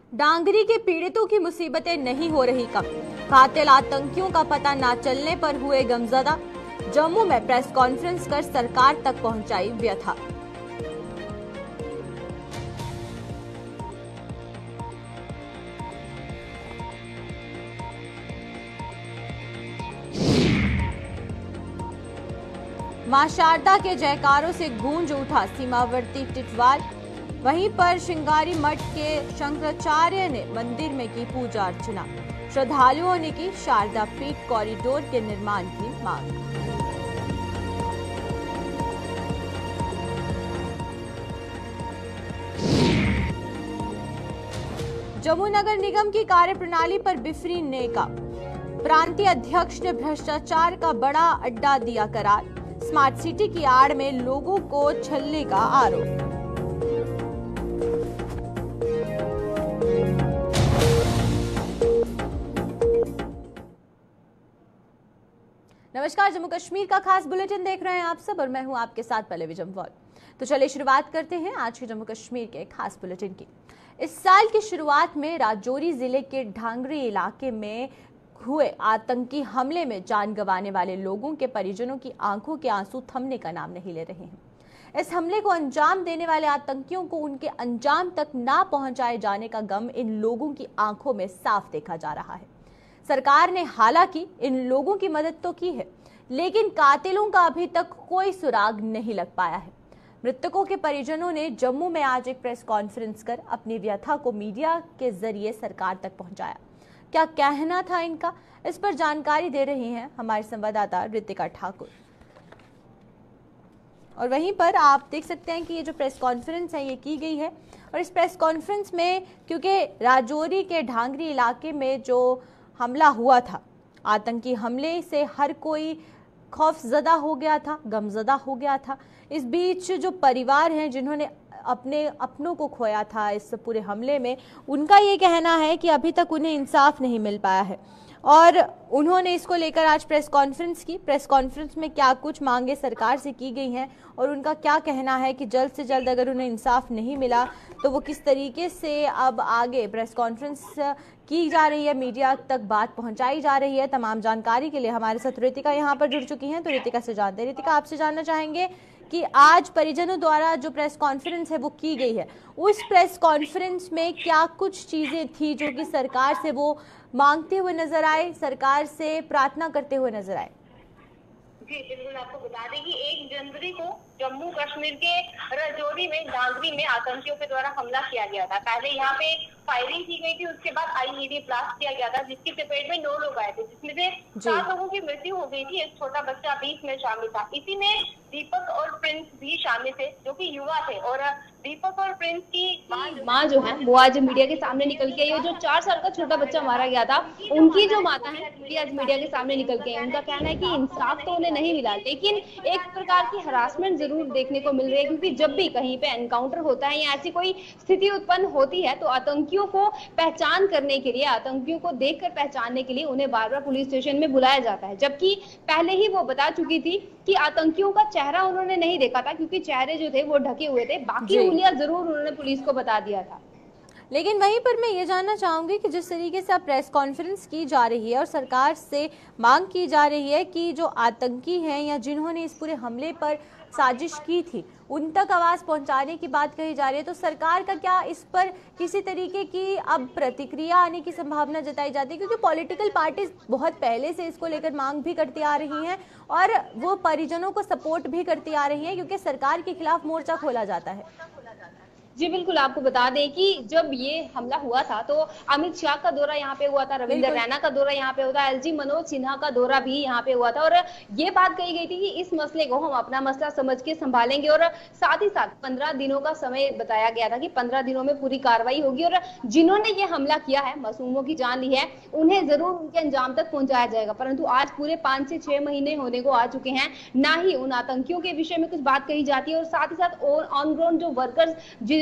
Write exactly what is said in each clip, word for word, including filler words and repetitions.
डांगरी के पीड़ितों की मुसीबतें नहीं हो रही कम। कातिल आतंकियों का पता न चलने पर हुए गमजदा। जम्मू में प्रेस कॉन्फ्रेंस कर सरकार तक पहुंचाई व्यथा। मां शारदा के जयकारों से गूंज उठा सीमावर्ती टिटवाल। वहीं पर श्रृंगारी मठ के शंकराचार्य ने मंदिर में की पूजा अर्चना। श्रद्धालुओं ने की शारदा पीठ कॉरिडोर के निर्माण की मांग। जम्मू नगर निगम की कार्यप्रणाली पर बिफरी नेका। प्रांतीय अध्यक्ष ने भ्रष्टाचार का बड़ा अड्डा दिया करार। स्मार्ट सिटी की आड़ में लोगों को छलने का आरोप। नमस्कार, जम्मू कश्मीर का खास बुलेटिन देख रहे हैं आप सब और मैं हूं आपके साथ पल्लवी जम्वाल। तो चलिए शुरुआत करते हैं आज के जम्मू कश्मीर के खास बुलेटिन की। इस साल की शुरुआत में राजौरी जिले के ढांगरी इलाके में हुए आतंकी हमले में जान गंवाने वाले लोगों के परिजनों की आंखों के आंसू थमने का नाम नहीं ले रहे हैं। इस हमले को अंजाम देने वाले आतंकियों को उनके अंजाम तक ना पहुंचाए जाने का गम इन लोगों की आंखों में साफ देखा जा रहा है। सरकार ने हालांकि इन लोगों की मदद तो की है, लेकिन कातिलों का अभी तक कोई सुराग नहीं लग पाया है। मृतकों के परिजनों ने जम्मू में आज एक प्रेस कॉन्फ्रेंस कर अपनी व्यथा को मीडिया के जरिए सरकार तक पहुंचाया। क्या कहना था इनका, इस पर जानकारी दे रही हैं हमारे संवाददाता रितिका ठाकुर। और वहीं पर आप देख सकते हैं कि ये जो प्रेस कॉन्फ्रेंस है ये की गई है और इस प्रेस कॉन्फ्रेंस में क्योंकि राजौरी के ढांगरी इलाके में जो हमला हुआ था, आतंकी हमले से हर कोई खौफजदा हो गया था, गमजदा हो गया था। इस बीच जो परिवार हैं जिन्होंने अपने अपनों को खोया था इस पूरे हमले में, उनका ये कहना है कि अभी तक उन्हें इंसाफ नहीं मिल पाया है और उन्होंने इसको लेकर आज प्रेस कॉन्फ्रेंस की। प्रेस कॉन्फ्रेंस में क्या कुछ मांगे सरकार से की गई हैं और उनका क्या कहना है कि जल्द से जल्द अगर उन्हें इंसाफ नहीं मिला तो वो किस तरीके से अब आगे प्रेस कॉन्फ्रेंस की जा रही है, मीडिया तक बात पहुंचाई जा रही है। तमाम जानकारी के लिए हमारे साथ रितिका यहाँ पर जुड़ चुकी हैं, तो रितिका से जानते हैं। रितिका, आपसे जानना चाहेंगे कि आज परिजनों द्वारा जो प्रेस कॉन्फ्रेंस है वो की गई है, उस प्रेस कॉन्फ्रेंस में क्या कुछ चीजें थी जो कि सरकार से वो मांगते हुए नजर आए, सरकार से प्रार्थना करते हुए नजर आए? जी बिल्कुल, आपको बता दें कि एक जनवरी को जम्मू कश्मीर के राजौरी में डांगरी में आतंकियों के द्वारा हमला किया गया था। पहले यहाँ पे फायरिंग की गई थी, उसके बाद आईईडी ब्लास्ट किया गया था जिसकी चपेट में नौ लोग आए थे, जिसमें से सात लोगों की मृत्यु हो गई थी। एक छोटा बच्चा बीच में शामिल था। इसी में दीपक और प्रिंस भी शामिल थे जो कि युवा थे और दीपक और प्रिंस की माँ जो है वो आज मीडिया के सामने निकल के, ये जो चार साल का छोटा बच्चा मारा गया था उनकी जो माता है वो आज मीडिया के सामने निकल के, उनका कहना है कि इंसाफ तो उन्हें नहीं मिला, लेकिन एक प्रकार की हरासमेंट जरूर देखने को मिल रही है। क्योंकि जब भी कहीं पे एनकाउंटर होता है या ऐसी कोई स्थिति उत्पन्न होती है तो आतंकियों को पहचान करने के लिए, आतंकियों को देखकर पहचानने के लिए उन्हें बार बार पुलिस स्टेशन में बुलाया जाता है, जबकि पहले ही वो बता चुकी थी कि आतंकियों का चेहरा उन्होंने नहीं देखा था क्योंकि चेहरे जो थे वो ढके हुए थे, बाकी उंगलियां जरूर उन्होंने पुलिस को बता दिया था। लेकिन वहीं पर मैं ये जानना चाहूंगी कि जिस तरीके से अब प्रेस कॉन्फ्रेंस की जा रही है और सरकार से मांग की जा रही है कि जो आतंकी हैं या जिन्होंने इस पूरे हमले पर साजिश की थी उन तक आवाज पहुंचाने की बात कही जा रही है, तो सरकार का क्या इस पर किसी तरीके की अब प्रतिक्रिया आने की संभावना जताई जाती है? क्योंकि पॉलिटिकल पार्टीज बहुत पहले से इसको लेकर मांग भी करती आ रही हैं और वो परिजनों को सपोर्ट भी करती आ रही है क्योंकि सरकार के खिलाफ मोर्चा खोला जाता है। जी बिल्कुल, आपको बता दें कि जब ये हमला हुआ था तो अमित शाह का दौरा यहाँ पे हुआ था, रविंद्र रैना का दौरा यहाँ पे हुआ था, एलजी मनोज सिन्हा का दौरा भी यहाँ पे हुआ था और ये बात कही गई थी कि इस मसले को हम अपना मसला समझ के संभालेंगे और साथ ही साथ पंद्रह दिनों का समय बताया गया था कि पंद्रह दिनों में पूरी कार्रवाई होगी और जिन्होंने ये हमला किया है, मासूमों की जान ली है, उन्हें जरूर उनके अंजाम तक पहुंचाया जाएगा। परंतु आज पूरे पांच से छह महीने होने को आ चुके हैं, ना ही उन आतंकियों के विषय में कुछ बात कही जाती है और साथ ही साथ ऑन ग्राउंड जो वर्कर्स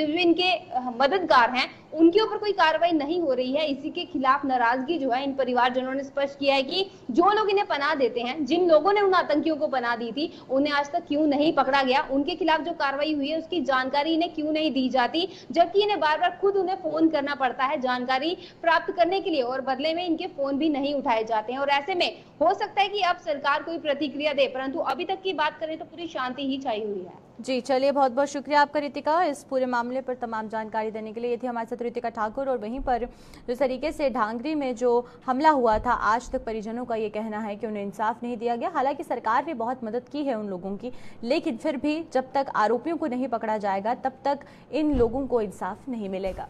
जो भी इनके मददगार हैं उनके ऊपर कोई कार्रवाई नहीं हो रही है। इसी के खिलाफ नाराजगी जो है इन परिवारजनों ने स्पष्ट किया है कि जो लोग इन्हें पनाह देते हैं, जिन लोगों ने उन आतंकियों को पनाह दी थी, उन्हें आज तक क्यों नहीं पकड़ा गया, उनके खिलाफ जो कार्रवाई हुई है उसकी जानकारी इन्हें क्यों नहीं दी जाती, जबकि इन्हें बार बार खुद उन्हें फोन करना पड़ता है जानकारी प्राप्त करने के लिए और बदले में इनके फोन भी नहीं उठाए जाते हैं। और ऐसे में हो सकता है कि अब सरकार कोई प्रतिक्रिया दे, परंतु अभी तक की बात करें तो पूरी शांति ही छाई हुई है। जी चलिए, बहुत बहुत शुक्रिया आपका रितिका, इस पूरे मामले पर तमाम जानकारी देने के लिए। ये थी हमारे साथ रितिका ठाकुर। और वहीं पर जिस तरीके से ढांगरी में जो हमला हुआ था, आज तक परिजनों का ये कहना है कि उन्हें इंसाफ नहीं दिया गया। हालांकि सरकार ने बहुत मदद की है उन लोगों की, लेकिन फिर भी जब तक आरोपियों को नहीं पकड़ा जाएगा तब तक इन लोगों को इंसाफ नहीं मिलेगा।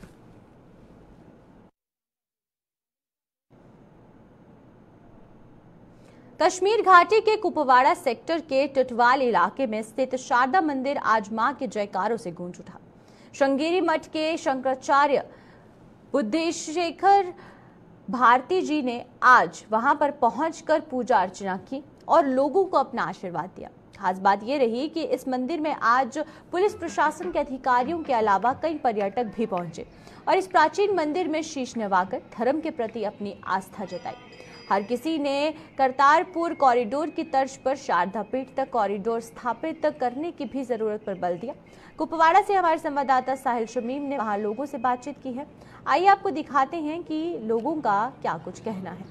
कश्मीर घाटी के कुपवाड़ा सेक्टर के टिटवाल इलाके में स्थित शारदा मंदिर आज मां के जयकारों से गूंज उठा। श्रृंगेरी मठ के शंकराचार्य बुद्धेशेखर भारती जी ने आज वहां पर पहुंचकर पूजा अर्चना की और लोगों को अपना आशीर्वाद दिया। खास बात यह रही कि इस मंदिर में आज पुलिस प्रशासन के अधिकारियों के अलावा कई पर्यटक भी पहुंचे और इस प्राचीन मंदिर में शीश नवाकर धर्म के प्रति अपनी आस्था जताई। हर किसी ने करतारपुर कॉरिडोर की तर्ज पर शारदा पीठ तक कॉरिडोर स्थापित करने की भी जरूरत पर बल दिया। कुपवाड़ा से हमारे संवाददाता साहिल शमीम ने वहां लोगों से बातचीत की है। आइए आपको दिखाते हैं कि लोगों का क्या कुछ कहना है।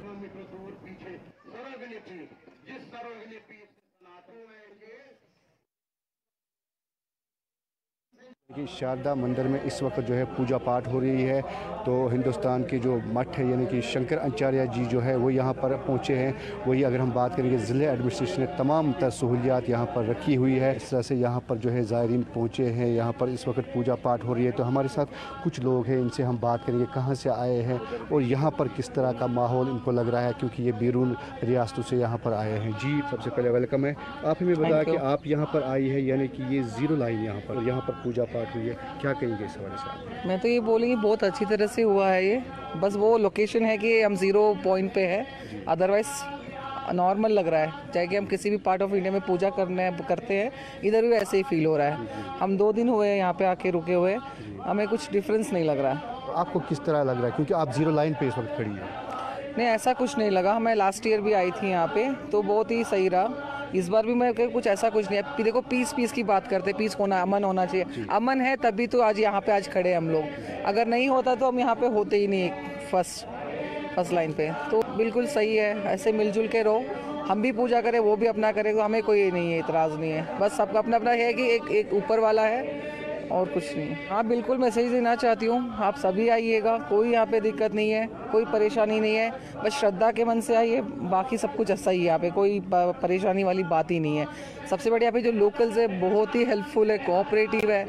कि शारदा मंदिर में इस वक्त जो है पूजा पाठ हो रही है, तो हिंदुस्तान के जो मठ है यानी कि शंकर आचार्य जी जो है वो यहाँ पर पहुँचे हैं। वही अगर हम बात करेंगे ज़िले एडमिनिस्ट्रेशन ने तमाम तर सहूलियात यहाँ पर रखी हुई है। इस तरह से यहाँ पर जो है ज़ायरीन पहुँचे हैं, यहाँ पर इस वक्त पूजा पाठ हो रही है। तो हमारे साथ कुछ लोग हैं, इनसे हम बात करेंगे कहाँ से आए हैं और यहाँ पर किस तरह का माहौल इनको लग रहा है, क्योंकि ये बैरून रियासतों से यहाँ पर आए हैं। जी सबसे पहले वेलकम है। आप हमें बताया कि आप यहाँ पर आई है, यानी कि ये ज़ीरो लाइन यहाँ पर यहाँ पर पूजा पाठ हुई है, क्या कहेंगे इस हवाले से? मैं तो ये बोलूँगी बहुत अच्छी तरह से हुआ है ये, बस वो लोकेशन है कि हम ज़ीरो पॉइंट पे है, अदरवाइज नॉर्मल लग रहा है। चाहे कि हम किसी भी पार्ट ऑफ इंडिया में पूजा करने करते हैं, इधर भी ऐसे ही फील हो रहा है। हम दो दिन हुए हैं यहाँ पे आके रुके हुए, हमें कुछ डिफरेंस नहीं लग रहा है। आपको किस तरह लग रहा है, क्योंकि आप ज़ीरो लाइन पे इस वक्त खड़ी है? नहीं, ऐसा कुछ नहीं लगा। मैं लास्ट ईयर भी आई थी यहाँ पे, तो बहुत ही सही रहा। इस बार भी मैं कुछ ऐसा कुछ नहीं है। देखो पीस पीस की बात करते, पीस होना, अमन होना चाहिए। अमन है तभी तो आज यहाँ पे आज खड़े हम लोग। अगर नहीं होता तो हम यहाँ पे होते ही नहीं फर्स्ट फर्स्ट लाइन पे। तो बिल्कुल सही है, ऐसे मिलजुल के रहो, हम भी पूजा करें वो भी अपना करें, तो हमें कोई नहीं है, इतराज़ नहीं है। बस सबका अपना अपना है कि एक एक ऊपर वाला है और कुछ नहीं। हाँ बिल्कुल मैसेज देना चाहती हूँ, आप सभी आइएगा, कोई यहाँ पे दिक्कत नहीं है, कोई परेशानी नहीं है। बस श्रद्धा के मन से आइए, बाकी सब कुछ अच्छा ही है। यहाँ पे कोई परेशानी वाली बात ही नहीं है। सबसे बड़ी यहाँ पे जो लोकल्स है बहुत ही हेल्पफुल है, कोऑपरेटिव है।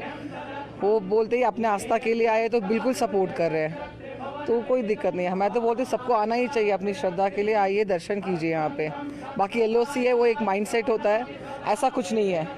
वो बोलते ही अपने आस्था के लिए आए तो बिल्कुल सपोर्ट कर रहे हैं, तो कोई दिक्कत नहीं है। मैं तो बोलती सबको आना ही चाहिए, अपनी श्रद्धा के लिए आइए, दर्शन कीजिए यहाँ पे। बाकी एल ओ सी है वो एक माइंडसेट होता है, ऐसा कुछ नहीं है।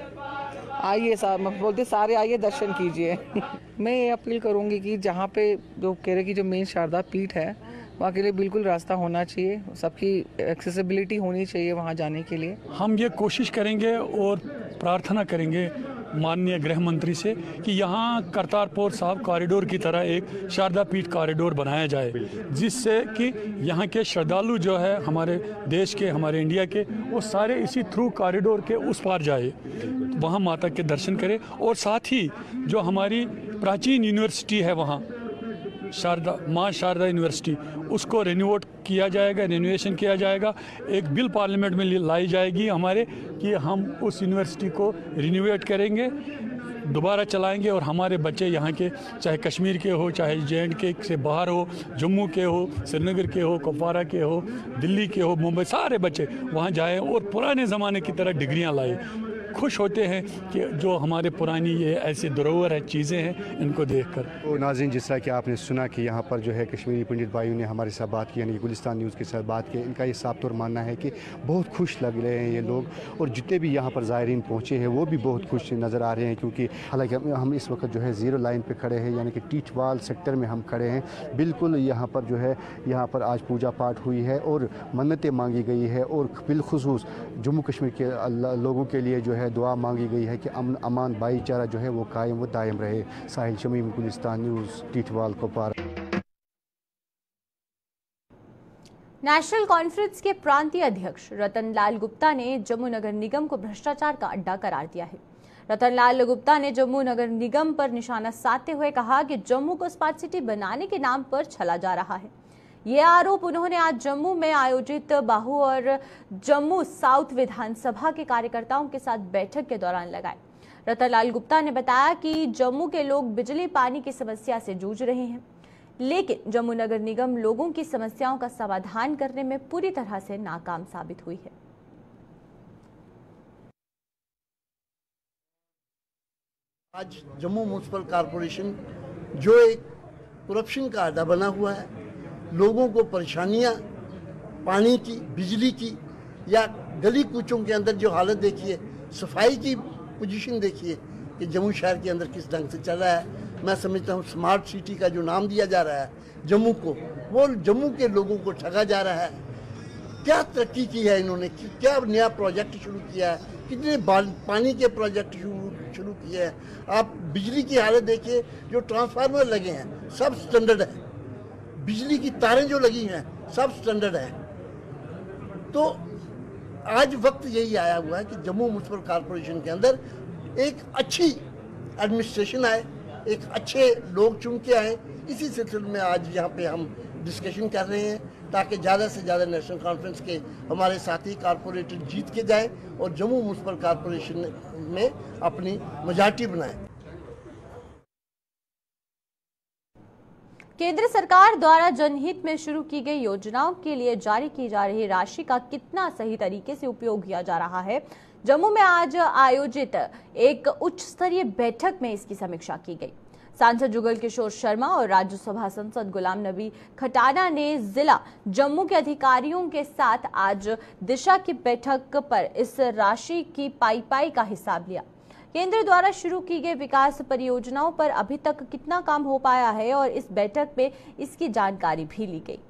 आइए साहब, मैं बोलते सारे आइए, दर्शन कीजिए। मैं ये अपील करूँगी कि जहाँ पे जो केरल की जो मेन शारदा पीठ है वहाँ के लिए बिल्कुल रास्ता होना चाहिए, सबकी एक्सेसिबिलिटी होनी चाहिए वहाँ जाने के लिए। हम ये कोशिश करेंगे और प्रार्थना करेंगे माननीय गृह मंत्री से कि यहाँ करतारपुर साहब कॉरिडोर की तरह एक शारदा पीठ कॉरिडोर बनाया जाए, जिससे कि यहाँ के श्रद्धालु जो है हमारे देश के, हमारे इंडिया के, वो सारे इसी थ्रू कॉरिडोर के उस पार जाए, वहाँ माता के दर्शन करें। और साथ ही जो हमारी प्राचीन यूनिवर्सिटी है वहाँ शारदा माँ शारदा यूनिवर्सिटी, उसको रिन्यूएट किया जाएगा, रिन्यूएशन किया जाएगा। एक बिल पार्लियामेंट में लाई जाएगी हमारे कि हम उस यूनिवर्सिटी को रिन्यूएट करेंगे, दोबारा चलाएंगे और हमारे बच्चे यहाँ के, चाहे कश्मीर के हो, चाहे जे एंड के से बाहर हो, जम्मू के हो, श्रीनगर के हो, कुपवाड़ा के हो, दिल्ली के हो, मुंबई, सारे बच्चे वहाँ जाएँ और पुराने ज़माने की तरह डिग्रियाँ लाए। खुश होते हैं कि जो हमारे पुरानी ये ऐसी धरोहर है, चीज़ें हैं, इनको देखकर। तो नाज़रीन, जिस तरह कि आपने सुना कि यहाँ पर जो है कश्मीरी पंडित भाइयों ने हमारे साथ बात की, यानी कि गुलिस्तान न्यूज़ के साथ बात की, इनका ये साफ तौर मानना है कि बहुत खुश लग रहे हैं ये लोग, और जितने भी यहाँ पर ज़ायरीन पहुँचे हैं वो भी बहुत खुश नज़र आ रहे हैं। क्योंकि हालांकि हम इस वक्त जो है ज़ीरो लाइन पर खड़े हैं, यानी कि टीचवाल सेक्टर में हम खड़े हैं। बिल्कुल यहाँ पर जो है यहाँ पर आज पूजा पाठ हुई है और मन्नतें मांगी गई है, और बिलखुसूस जम्मू कश्मीर के लोगों के लिए जो है है दुआ मांगी गई है कि अमन अमान भाईचारा जो है वो कायम व दायम रहे। Sahil Shamim, Gulistan news, Tithwal Kupwara. National Conference के प्रांतीय अध्यक्ष रतन लाल गुप्ता ने जम्मू नगर निगम को भ्रष्टाचार का अड्डा करार दिया है। रतन लाल गुप्ता ने जम्मू नगर निगम पर निशाना साधते हुए कहा कि जम्मू को स्मार्ट सिटी बनाने के नाम पर छला जा रहा है। ये आरोप उन्होंने आज जम्मू में आयोजित बाहू और जम्मू साउथ विधानसभा के कार्यकर्ताओं के साथ बैठक के दौरान लगाए। रतन लाल गुप्ता ने बताया कि जम्मू के लोग बिजली पानी की समस्या से जूझ रहे हैं, लेकिन जम्मू नगर निगम लोगों की समस्याओं का समाधान करने में पूरी तरह से नाकाम साबित हुई है। आज जम्मू म्युनिसिपल कॉरपोरेशन जो एक करप्शन का अड्डा बना हुआ है, लोगों को परेशानियां पानी की, बिजली की या गली कूचों के अंदर जो हालत देखिए, सफाई की पोजीशन देखिए कि जम्मू शहर के अंदर किस ढंग से चल रहा है। मैं समझता हूँ स्मार्ट सिटी का जो नाम दिया जा रहा है जम्मू को, वो जम्मू के लोगों को ठगा जा रहा है। क्या तरक्की की है इन्होंने, क्या नया प्रोजेक्ट शुरू किया है, कितने पानी के प्रोजेक्ट शुरू शुरू किए हैं। आप बिजली की हालत देखिए, जो ट्रांसफार्मर लगे हैं सब स्टैंडर्ड है, बिजली की तारें जो लगी हैं सब स्टैंडर्ड है। तो आज वक्त यही आया हुआ है कि जम्मू म्युनिसिपल कॉरपोरेशन के अंदर एक अच्छी एडमिनिस्ट्रेशन आए, एक अच्छे लोग चुन के आए। इसी सिलसिले में आज यहाँ पे हम डिस्कशन कर रहे हैं ताकि ज़्यादा से ज़्यादा नेशनल कॉन्फ्रेंस के हमारे साथी कॉरपोरेटर जीत के जाएं और जम्मू म्युनिसिपल कॉरपोरेशन में अपनी मेजॉरिटी बनाएं। केंद्र सरकार द्वारा जनहित में शुरू की गई योजनाओं के लिए जारी की जा रही राशि का कितना सही तरीके से उपयोग किया जा रहा है, जम्मू में आज आयोजित एक उच्च स्तरीय बैठक में इसकी समीक्षा की गई। सांसद जुगल किशोर शर्मा और राज्यसभा सांसद गुलाम नबी खटाना ने जिला जम्मू के अधिकारियों के साथ आज दिशा की बैठक पर इस राशि की पाई पाई का हिसाब लिया। केंद्र द्वारा शुरू की गई विकास परियोजनाओं पर अभी तक कितना काम हो पाया है और इस बैठक में इसकी जानकारी भी ली गई।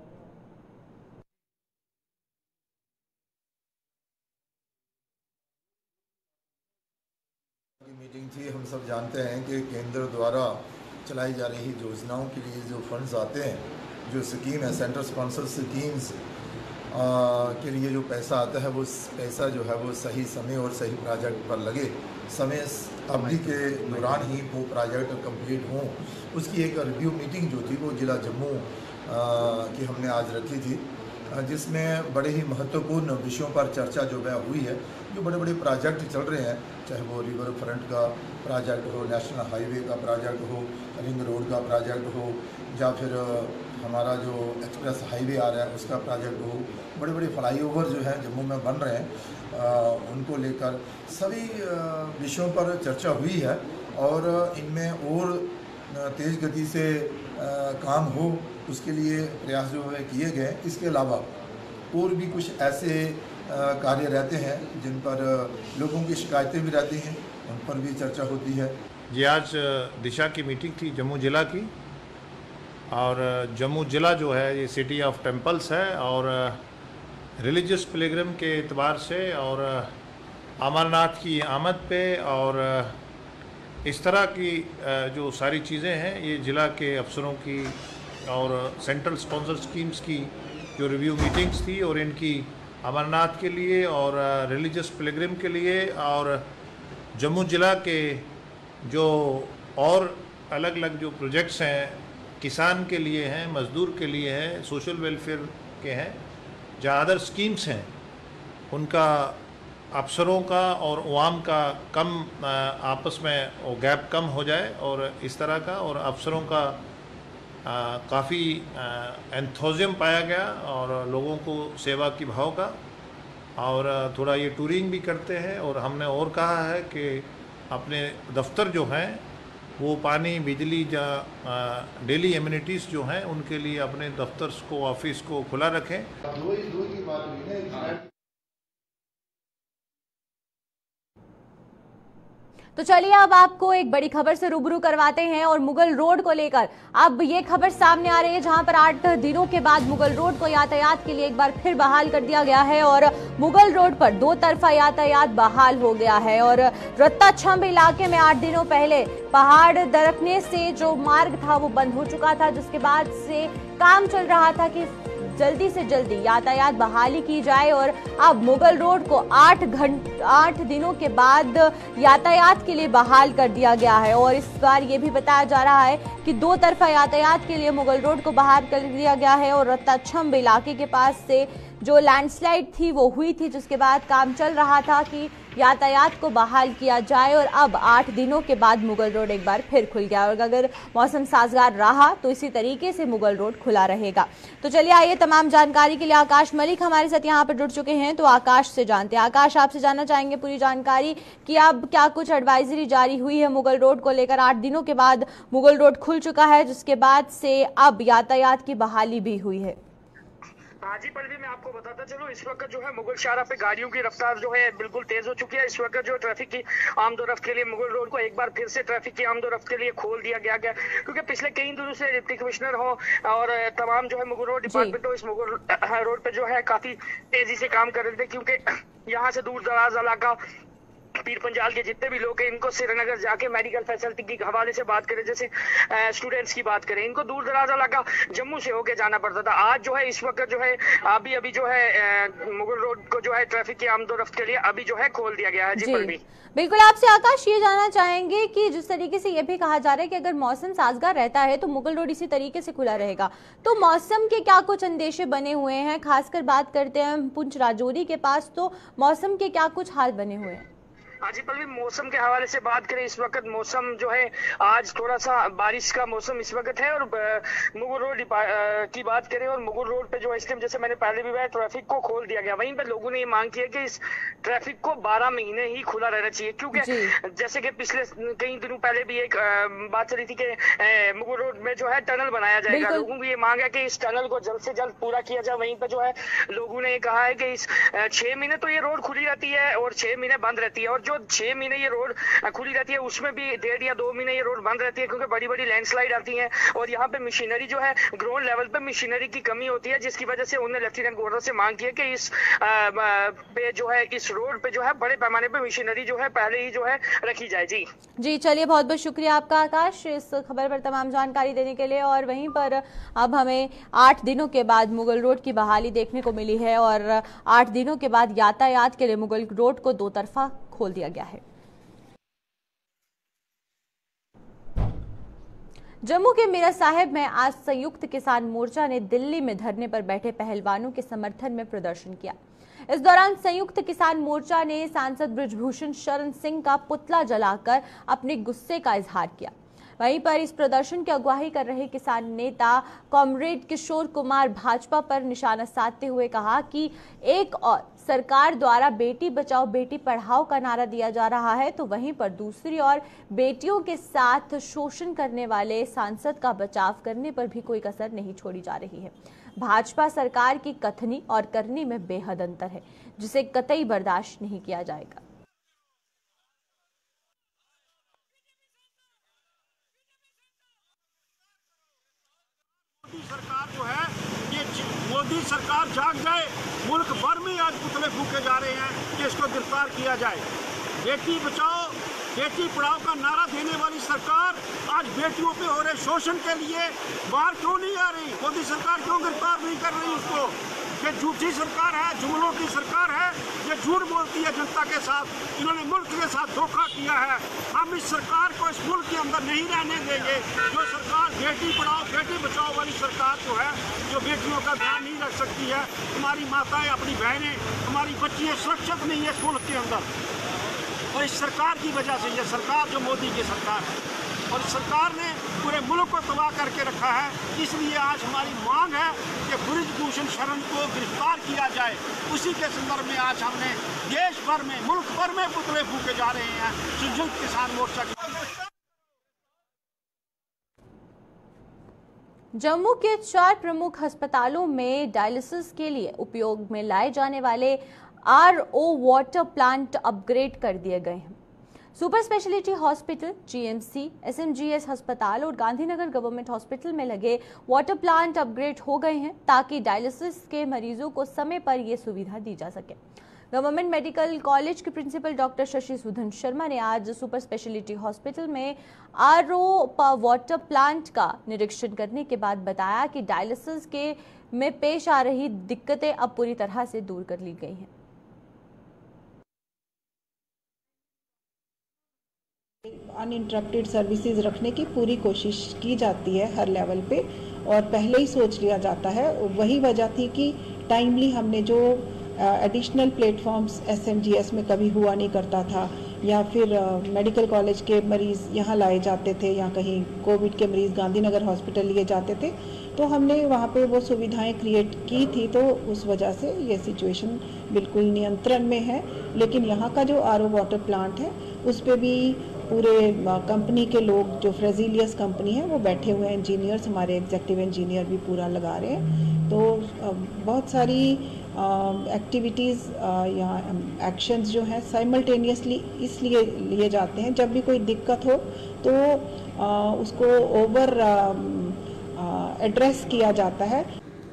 मीटिंग थी। हम सब जानते हैं कि केंद्र द्वारा चलाई जा रही योजनाओं के लिए जो फंड्स आते हैं, जो स्कीम है सेंटर स्पॉन्सर स्कीम्स के लिए जो पैसा आता है, वो पैसा जो है वो सही समय और सही प्रोजेक्ट पर लगे, समय अवधि के दौरान ही वो प्रोजेक्ट कंप्लीट हों। उसकी एक रिव्यू मीटिंग जो थी वो जिला जम्मू की हमने आज रखी थी, जिसमें बड़े ही महत्वपूर्ण विषयों पर चर्चा जो है हुई है। जो बड़े बड़े प्रोजेक्ट चल रहे हैं, चाहे वो रिवर फ्रंट का प्रोजेक्ट हो, नेशनल हाईवे का प्रोजेक्ट हो, रिंग रोड का प्रोजेक्ट हो, या फिर हमारा जो एक्सप्रेस हाईवे आ रहा है उसका प्रोजेक्ट हो, बड़े बड़े फ्लाईओवर जो हैं जम्मू में बन रहे हैं, आ, उनको लेकर सभी विषयों पर चर्चा हुई है और इनमें और तेज़ गति से आ, काम हो उसके लिए प्रयास जो है किए गए। इसके अलावा और भी कुछ ऐसे कार्य रहते हैं जिन पर लोगों की शिकायतें भी रहती हैं, उन पर भी चर्चा होती है। जी, आज दिशा की मीटिंग थी जम्मू ज़िला की, और जम्मू ज़िला जो है ये सिटी ऑफ टेम्पल्स है और रिलीजियस पिलग्रिम के एतबार से और अमरनाथ की आमद पे और इस तरह की जो सारी चीज़ें हैं, ये ज़िला के अफसरों की और सेंट्रल स्पॉन्सर स्कीम्स की जो रिव्यू मीटिंग्स थी, और इनकी अमरनाथ के लिए और रिलीजियस पिलग्रिम के लिए और जम्मू ज़िला के जो और अलग अलग जो प्रोजेक्ट्स हैं, किसान के लिए हैं, मज़दूर के लिए हैं, सोशल वेलफेयर के हैं, जहाँ अदर स्कीम्स हैं, उनका अफसरों का और अवाम का कम आपस में वो गैप कम हो जाए और इस तरह का, और अफसरों का काफ़ी एंथोजियम पाया गया और लोगों को सेवा की भाव का, और थोड़ा ये टूरिंग भी करते हैं। और हमने और कहा है कि अपने दफ्तर जो हैं वो पानी, बिजली या डेली एमिनिटीज़ जो हैं उनके लिए अपने दफ्तर को, ऑफिस को खुला रखें। दो ही दो की बात हुई है। तो चलिए अब आपको एक बड़ी खबर से रूबरू करवाते हैं और मुगल रोड को लेकर अब ये खबर सामने आ रही है, जहां पर आठ दिनों के बाद मुगल रोड को यातायात के लिए एक बार फिर बहाल कर दिया गया है और मुगल रोड पर दो तरफा यातायात बहाल हो गया है। और रत्ता छंब इलाके में आठ दिनों पहले पहाड़ दरकने से जो मार्ग था वो बंद हो चुका था, जिसके बाद से काम चल रहा था कि जल्दी से जल्दी यातायात बहाली की जाए और अब मुगल रोड को आठ घंटे आठ दिनों के बाद यातायात के लिए बहाल कर दिया गया है। और इस बार ये भी बताया जा रहा है कि दो तरफा यातायात के लिए मुगल रोड को बहाल कर दिया गया है और रत्ता छंब इलाके के पास से जो लैंडस्लाइड थी वो हुई थी, जिसके बाद काम चल रहा था कि यातायात को बहाल किया जाए और अब आठ दिनों के बाद मुगल रोड एक बार फिर खुल गया और अगर मौसम साजगार रहा तो इसी तरीके से मुगल रोड खुला रहेगा। तो चलिए आइए तमाम जानकारी के लिए आकाश मलिक हमारे साथ यहाँ पर जुड़ चुके हैं, तो आकाश से जानते हैं। आकाश, आपसे जानना चाहेंगे पूरी जानकारी कि अब क्या कुछ एडवाइजरी जारी हुई है मुगल रोड को लेकर। आठ दिनों के बाद मुगल रोड खुल चुका है, जिसके बाद से अब यातायात की बहाली भी हुई है। हाँ जी पल्लवी, मैं आपको बताता चलूं, इस वक्त जो है मुगल शाहरा पे गाड़ियों की रफ्तार जो है बिल्कुल तेज हो चुकी है। इस वक्त जो ट्रैफिक की आमदोरफ्त के लिए मुगल रोड को एक बार फिर से ट्रैफिक की आमदोरफ्त के लिए खोल दिया गया गया क्योंकि पिछले कई दिनों से डिप्टी कमिश्नर हो और तमाम जो है मुगल रोड डिपार्टमेंट हो इस मुगल रोड पे जो है काफी तेजी से काम कर रहे थे, क्योंकि यहाँ से दूर दराज इलाका पीर पंजाल के जितने भी लोग हैं इनको श्रीनगर जाके मेडिकल फैसिलिटी के हवाले से बात करें, जैसे स्टूडेंट्स की बात करें, इनको दूर दराज इलाका जम्मू से होके जाना पड़ता था। आज जो है इस वक्त जो है अभी अभी जो है मुगल रोड को जो है ट्रैफिक की आमदोरफ्त के लिए अभी जो है खोल दिया गया है। जी, जी। बिल्कुल, आपसे आकाश ये जानना चाहेंगे कि जिस तरीके से ये भी कहा जा रहा है कि अगर मौसम साजगार रहता है तो मुगल रोड इसी तरीके से खुला रहेगा, तो मौसम के क्या कुछ अंदेशे बने हुए हैं? खासकर बात करते हैं पुंछ राजौरी के पास, तो मौसम के क्या कुछ हाल बने हुए हैं? हाँ जी पल्लवी, मौसम के हवाले से बात करें, इस वक्त मौसम जो है आज थोड़ा सा बारिश का मौसम इस वक्त है। और मुगल रोड की बात करें और मुगल रोड पे जो इस टाइम जैसे मैंने पहले भी बताया ट्रैफिक को खोल दिया गया, वहीं पे लोगों ने ये मांग की है कि इस ट्रैफिक को बारह महीने ही खुला रहना चाहिए, क्योंकि जैसे कि पिछले कई दिनों पहले भी एक बात चली थी कि मुगल रोड में जो है टनल बनाया जाएगा। लोगों की ये मांग है कि इस टनल को जल्द से जल्द पूरा किया जाए। वहीं पे जो है लोगों ने कहा है कि इस छह महीने तो ये रोड खुली रहती है और छह महीने बंद रहती है, और जो छह महीने ये रोड खुली रहती है उसमें भी डेढ़ या दो महीने ये रोड बंद रहती है, क्योंकि बड़ी बड़ी लैंडस्लाइड आती है और यहाँ पे मशीनरी जो है ग्राउंड लेवल पे मशीनरी की कमी होती है, जिसकी वजह से उन्होंने लेफ्टिनेंट गवर्नर से मांग की है कि इस आ, पे जो है इस रोड पे जो है बड़े पैमाने पे मशीनरी जो है पहले ही जो है रखी जाए। जी जी चलिए, बहुत बहुत शुक्रिया आपका आकाश इस खबर पर तमाम जानकारी देने के लिए। और वहीं पर अब हमें आठ दिनों के बाद मुगल रोड की बहाली देखने को मिली है और आठ दिनों के बाद यातायात के लिए मुगल रोड को दो तरफा खोल दिया गया है। जम्मू के मीरा साहिब में आज संयुक्त किसान मोर्चा ने दिल्ली में धरने पर बैठे पहलवानों के समर्थन में प्रदर्शन किया। इस दौरान संयुक्त किसान मोर्चा ने सांसद बृजभूषण शरण सिंह का पुतला जलाकर अपने गुस्से का इजहार किया। वहीं पर इस प्रदर्शन की अगुवाई कर रहे किसान नेता कॉमरेड किशोर कुमार भाजपा पर निशाना साधते हुए कहा कि एक और सरकार द्वारा बेटी बचाओ बेटी पढ़ाओ का नारा दिया जा रहा है, तो वहीं पर दूसरी ओर बेटियों के साथ शोषण करने वाले सांसद का बचाव करने पर भी कोई कसर नहीं छोड़ी जा रही है। भाजपा सरकार की कथनी और करनी में बेहद अंतर है, जिसे कतई बर्दाश्त नहीं किया जाएगा। सरकार जो है ये मोदी सरकार जाग जाए, मुल्क भर में आज पुतले फूके जा रहे हैं कि इसको गिरफ्तार किया जाए। बेटी बचाओ बेटी पढ़ाओ का नारा देने वाली सरकार आज बेटियों पे हो रहे शोषण के लिए बाहर क्यों नहीं आ रही? मोदी सरकार क्यों गिरफ्तार नहीं कर रही उसको? ये झूठी सरकार है, जुमलों की सरकार है, ये झूठ बोलती है जनता के साथ। इन्होंने मुल्क के साथ धोखा किया है। हम इस सरकार को इस मुल्क के अंदर नहीं रहने देंगे। जो सरकार बेटी पढ़ाओ बेटी बचाओ वाली सरकार जो है, जो बेटियों का ध्यान नहीं रख सकती है, हमारी माताएं अपनी बहनें हमारी बच्चियां सुरक्षित नहीं है इस मुल्क के अंदर, और इस सरकार की वजह से, ये सरकार जो मोदी की सरकार है और इस सरकार ने पूरे मुल्क को तबाह करके रखा है। इसलिए आज हमारी मांग है कि बृजभूषण शरण को गिरफ्तार किया जाए। उसी के संदर्भ में आज हमने देश भर में मुल्क भर में पुतले फूके जा रहे हैं संयुक्त किसान मोर्चा की। जम्मू के चार प्रमुख अस्पतालों में डायलिसिस के लिए उपयोग में लाए जाने वाले R O water plant upgrade कर दिए गए हैं। Super speciality hospital, GMC, SMGS अस्पताल और गांधीनगर गवर्नमेंट हॉस्पिटल में लगे वाटर प्लांट अपग्रेड हो गए हैं ताकि डायलिसिस के मरीजों को समय पर यह सुविधा दी जा सके। गवर्नमेंट मेडिकल कॉलेज के प्रिंसिपल डॉक्टर शशि सुधन शर्मा ने आज सुपर स्पेशलिटी हॉस्पिटल में आरओ वाटर प्लांट का निरीक्षण करने के बाद बताया कि डायलिसिस के में पेश आ रही दिक्कतें अब पूरी तरह से दूर कर ली गई हैं। अनइंटरप्टेड सर्विसेज रखने की पूरी कोशिश की जाती है हर लेवल पे, और पहले ही सोच लिया जाता है। वही वजह थी कि टाइमली हमने जो एडिशनल प्लेटफॉर्म्स एसएमजीएस में कभी हुआ नहीं करता था, या फिर मेडिकल कॉलेज के मरीज़ यहाँ लाए जाते थे या कहीं कोविड के मरीज़ गांधीनगर हॉस्पिटल लिए जाते थे, तो हमने वहाँ पे वो सुविधाएं क्रिएट की थी। तो उस वजह से ये सिचुएशन बिल्कुल नियंत्रण में है। लेकिन यहाँ का जो आरओ वाटर प्लांट है उस पर भी पूरे कंपनी के लोग, जो फ्रेजिलियस कंपनी है, वो बैठे हुए हैं। इंजीनियर्स, हमारे एग्जीक्यूटिव इंजीनियर भी पूरा लगा रहे हैं। तो बहुत सारी एक्टिविटीज़ या एक्शंस जो हैं साइमल्टेनियसली इसलिए लिए जाते हैं, जब भी कोई दिक्कत हो तो आ, उसको ओवर एड्रेस किया जाता है।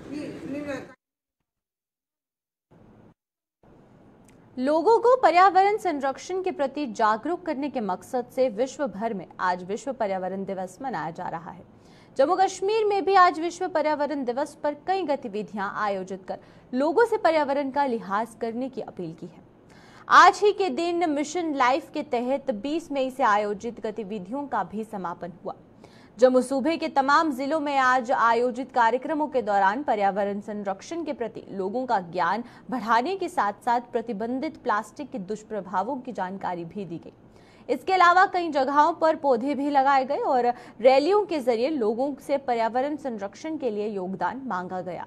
लोगों को पर्यावरण संरक्षण के प्रति जागरूक करने के मकसद से विश्व भर में आज विश्व पर्यावरण दिवस मनाया जा रहा है। जम्मू कश्मीर में भी आज विश्व पर्यावरण दिवस पर कई गतिविधियां आयोजित कर लोगों से पर्यावरण का लिहाज करने की अपील की है। आज ही के दिन मिशन लाइफ के तहत बीस मई से आयोजित गतिविधियों का भी समापन हुआ। जम्मू सूबे के तमाम जिलों में आज आयोजित कार्यक्रमों के दौरान पर्यावरण संरक्षण के प्रति लोगों का ज्ञान बढ़ाने के साथ साथ प्रतिबंधित प्लास्टिक के दुष्प्रभावों की जानकारी भी दी गई। इसके अलावा कई जगहों पर पौधे भी लगाए गए और रैलियों के जरिए लोगों से पर्यावरण संरक्षण के लिए योगदान मांगा गया।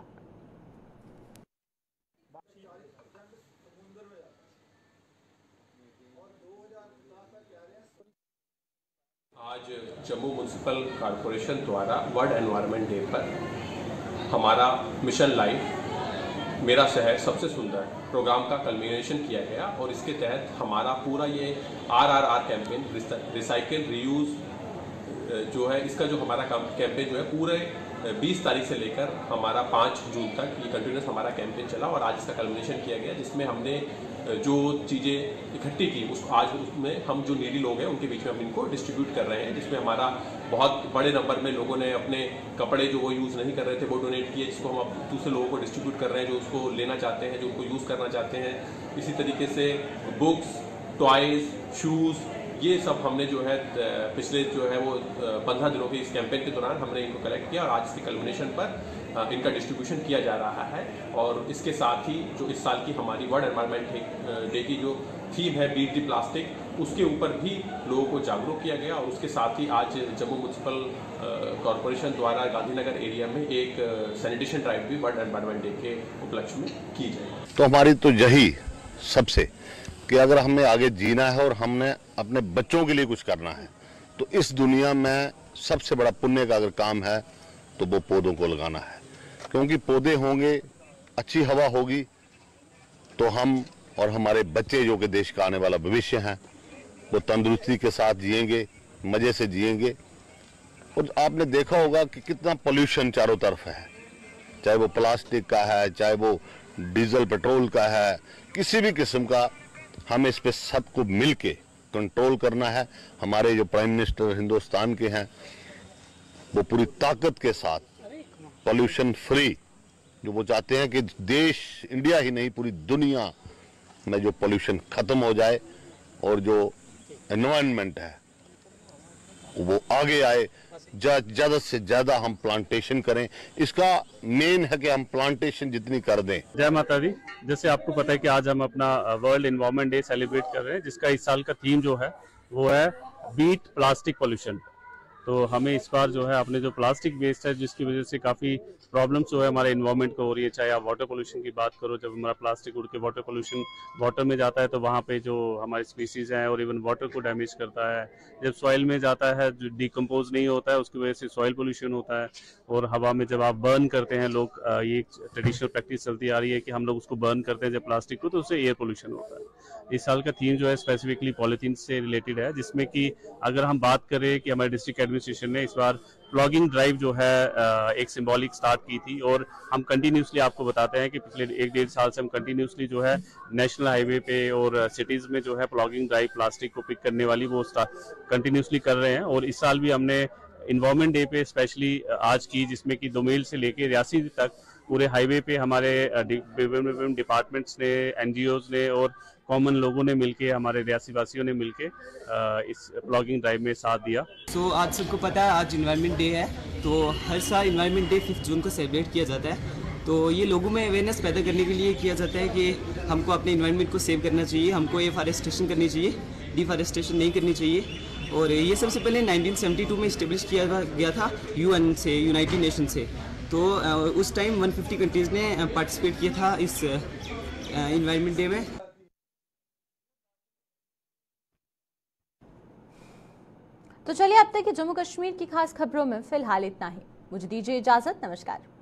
आज जम्मू म्यूनिसिपल कॉरपोरेशन द्वारा वर्ल्ड एनवायरनमेंट डे पर हमारा मिशन लाइफ मेरा शहर सबसे सुंदर प्रोग्राम का कल्मिनेशन किया गया और इसके तहत हमारा पूरा ये R R R campaign, recycle reuse जो है, इसका जो हमारा कैंपेन जो है पूरे बीस तारीख से लेकर हमारा पाँच जून तक ये कंटिन्यूस हमारा कैंपेन चला और आज इसका कल्मिनेशन किया गया, जिसमें हमने जो चीज़ें इकट्ठी की उस आज उसमें हम जो नीडी लोग हैं उनके बीच में हम इनको डिस्ट्रीब्यूट कर रहे हैं, जिसमें हमारा बहुत बड़े नंबर में लोगों ने अपने कपड़े जो वो यूज़ नहीं कर रहे थे वो डोनेट किए, जिसको हम अब दूसरे लोगों को डिस्ट्रीब्यूट कर रहे हैं जो उसको लेना चाहते हैं, जो उनको यूज़ करना चाहते हैं। इसी तरीके से बुक्स, टॉयज़, शूज़, ये सब हमने जो है पिछले जो है वो पंद्रह दिनों के इस कैंपेन के दौरान हमने इनको कलेक्ट किया और आज इसके कल्मिनेशन पर इनका डिस्ट्रीब्यूशन किया जा रहा है। और इसके साथ ही जो इस साल की हमारी वर्ल्ड एनवायरनमेंट डे की जो थीम है बीट द प्लास्टिक, उसके ऊपर भी लोगों को जागरूक किया गया और उसके साथ ही आज जम्मू म्यूनिसिपल कॉरपोरेशन द्वारा गांधीनगर एरिया में एक सैनिटेशन ड्राइव भी वर्ल्ड एनवायरनमेंट डे के उपलक्ष्य में की जाए। तो हमारी तो यही सबसे कि अगर हमें आगे जीना है और हमने अपने बच्चों के लिए कुछ करना है तो इस दुनिया में सबसे बड़ा पुण्य का अगर काम है तो वो पौधों को लगाना है, क्योंकि पौधे होंगे, अच्छी हवा होगी तो हम और हमारे बच्चे जो कि देश का आने वाला भविष्य है वो तंदुरुस्ती के साथ जिएंगे, मजे से जिएंगे। और आपने देखा होगा कि कितना पोल्यूशन चारों तरफ है, चाहे वो प्लास्टिक का है, चाहे वो डीजल पेट्रोल का है, किसी भी किस्म का। हमें इस पे सबको मिलके कंट्रोल करना है। हमारे जो प्राइम मिनिस्टर हिंदुस्तान के हैं वो पूरी ताकत के साथ पोल्यूशन फ्री, जो वो चाहते हैं कि देश, इंडिया ही नहीं पूरी दुनिया में जो पोल्यूशन खत्म हो जाए और जो एनवायरनमेंट है वो आगे आए, ज्यादा से ज्यादा हम प्लांटेशन करें। इसका मेन है कि हम प्लांटेशन जितनी कर दें। जय माता दी। जैसे आपको पता है कि आज हम अपना वर्ल्ड एनवायरनमेंट डे सेलिब्रेट कर रहे हैं, जिसका इस साल का थीम जो है वो है बीट प्लास्टिक पोल्यूशन। तो हमें इस बार जो है अपने जो प्लास्टिक वेस्ट है जिसकी वजह से काफ़ी प्रॉब्लम्स जो है हमारे इन्वायरमेंट को हो रही है, चाहे आप वाटर पोल्यूशन की बात करो, जब हमारा प्लास्टिक उड़ के वाटर पोल्यूशन वाटर में जाता है तो वहाँ पे जो हमारी स्पीसीज हैं और इवन वाटर को डैमेज करता है, जब सॉइल में जाता है जो डिकम्पोज नहीं होता है उसकी वजह से सॉइल पोल्यूशन होता है, और हवा में जब आप बर्न करते हैं लोग, ये ट्रेडिशनल प्रैक्टिस चलती आ रही है कि हम लोग उसको बर्न करते हैं जब प्लास्टिक को, तो उससे एयर पोल्यूशन होता है। इस साल का थीम जो है स्पेसिफिकली पॉलीथीन से रिलेटेड है, जिसमें कि अगर हम बात करें कि हमारे डिस्ट्रिक्ट एडमिनिस्ट्रेशन ने इस बार प्लॉगिंग ड्राइव जो है एक सिंबॉलिक स्टार्ट की थी, और हम कंटिन्यूसली आपको बताते हैं कि पिछले एक डेढ़ साल से हम कंटिन्यूसली जो है नेशनल हाईवे पे और सिटीज में जो है प्लॉगिंग ड्राइव प्लास्टिक को पिक करने वाली वो कंटिन्यूसली कर रहे हैं। और इस साल भी हमने इन्वायरमेंट डे पे स्पेशली आज की, जिसमें कि दोमेल से लेके रियासी तक पूरे हाईवे पे हमारे विभिन्न विभिन्न डिपार्टमेंट्स ने, एनजीओज ने और कॉमन लोगों ने मिलके, हमारे रियासी वासियों ने मिलके इस प्लॉगिंग ड्राइव में साथ दिया। सो so, आज सबको पता है आज इन्वायरमेंट डे है, तो हर साल इन्वायरमेंट डे फिफ्थ जून को सेलिब्रेट किया जाता है। तो ये लोगों में अवेयरनेस पैदा करने के लिए किया जाता है कि हमको अपने इन्वायरमेंट को सेव करना चाहिए, हमको एफॉरेस्टेशन करनी चाहिए, डिफॉरेस्टेशन नहीं करनी चाहिए। और ये सबसे पहले नाइनटीन सेवेंटी टू में इस्टेब्लिश किया गया था यूएन से, यूनाइटेड नेशन से। तो उस टाइम एक सौ पचास कंट्रीज़ ने पार्टिसिपेट किया था इस इन्वायरमेंट डे में। तो चलिए अब तक के जम्मू कश्मीर की खास खबरों में फिलहाल इतना ही। मुझे दीजिए इजाजत, नमस्कार।